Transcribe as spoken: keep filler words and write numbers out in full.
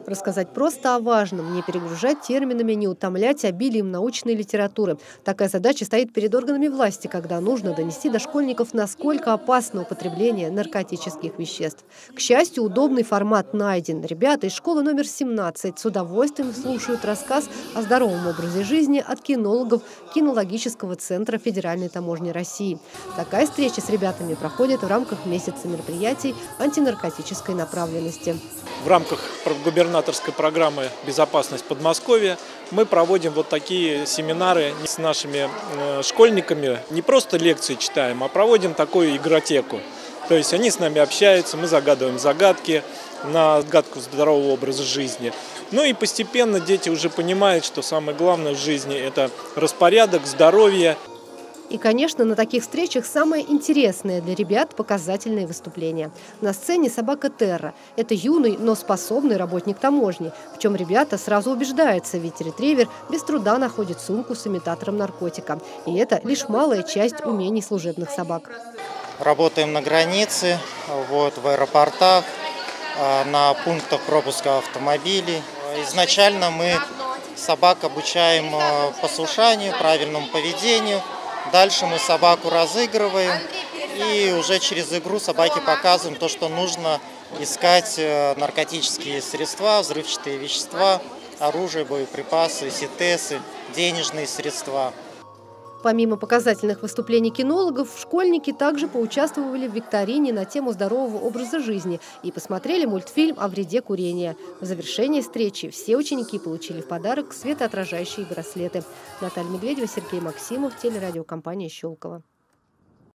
Рассказать просто о важном, не перегружать терминами, не утомлять обилием научной литературы. Такая задача стоит перед органами власти, когда нужно донести до школьников, насколько опасно употребление наркотических веществ. К счастью, удобный формат найден. Ребята из школы номер семнадцать с удовольствием слушают рассказ о здоровом образе жизни от кинологов кинологического центра Федеральной таможни России. Такая встреча с ребятами проходит в рамках месяца мероприятий антинаркотической направленности. В рамках губернаторской программы «Безопасность Подмосковья» мы проводим вот такие семинары с нашими школьниками. Не просто лекции читаем, а проводим такую игротеку. То есть они с нами общаются, мы загадываем загадки на отгадку здорового образа жизни. Ну и постепенно дети уже понимают, что самое главное в жизни – это распорядок, здоровье. И, конечно, на таких встречах самое интересное для ребят – показательные выступления. На сцене собака Терра. Это юный, но способный работник таможни, в чем ребята сразу убеждаются, ведь ретривер без труда находит сумку с имитатором наркотика. И это лишь малая часть умений служебных собак. Работаем на границе, вот, в аэропортах, на пунктах пропуска автомобилей. Изначально мы собак обучаем послушанию, правильному поведению. Дальше мы собаку разыгрываем, и уже через игру собаке показываем то, что нужно искать наркотические средства, взрывчатые вещества, оружие, боеприпасы, ситесы, денежные средства. Помимо показательных выступлений кинологов, школьники также поучаствовали в викторине на тему здорового образа жизни и посмотрели мультфильм о вреде курения. В завершении встречи все ученики получили в подарок светоотражающие браслеты. Наталья Медведева, Сергей Максимов, телерадиокомпания «Щелково».